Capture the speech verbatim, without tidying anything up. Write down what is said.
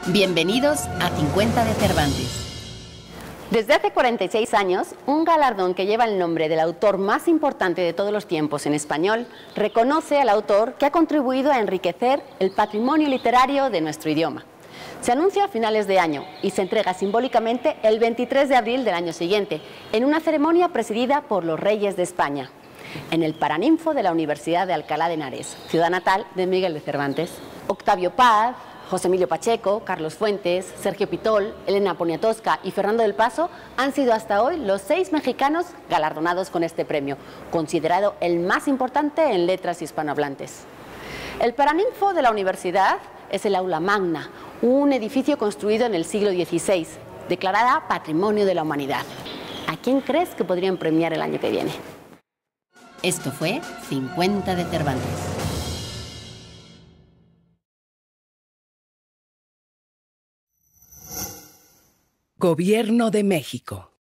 Bienvenidos a cincuenta de Cervantes. Desde hace cuarenta y seis años, un galardón que lleva el nombre del autor más importante de todos los tiempos en español reconoce al autor que ha contribuido a enriquecer el patrimonio literario de nuestro idioma. Se anuncia a finales de año y se entrega simbólicamente el veintitrés de abril del año siguiente, en una ceremonia presidida por los Reyes de España, en el Paraninfo de la Universidad de Alcalá de Henares, ciudad natal de Miguel de Cervantes. Octavio Paz, José Emilio Pacheco, Carlos Fuentes, Sergio Pitol, Elena Poniatowska y Fernando del Paso han sido hasta hoy los seis mexicanos galardonados con este premio, considerado el más importante en letras hispanohablantes. El Paraninfo de la universidad es el Aula Magna, un edificio construido en el siglo dieciséis, declarada Patrimonio de la Humanidad. ¿A quién crees que podrían premiar el año que viene? Esto fue cincuenta de Cervantes. Gobierno de México.